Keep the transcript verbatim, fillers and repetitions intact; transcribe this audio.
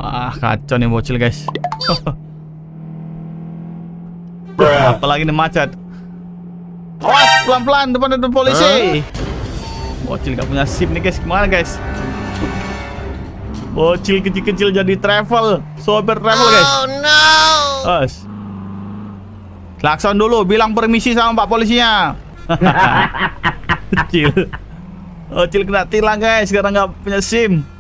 Wah, kacau nih bocil guys. Apalagi nih macet. Awas, pelan-pelan depan ada polisi. Bocil gak punya SIM nih guys. Gimana guys? Bocil kecil-kecil jadi travel, sopir travel guys. Oh no. Os. Klakson dulu, bilang permisi sama Pak polisinya. Bocil. Bocil kena tilang guys, karena nggak punya SIM.